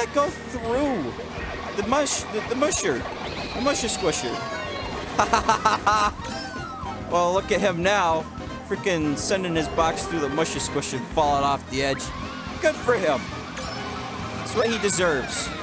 that go through? The musha-squisher. Well, look at him now. Freaking sending his box through the musha-squisher, falling off the edge. Good for him. That's what he deserves.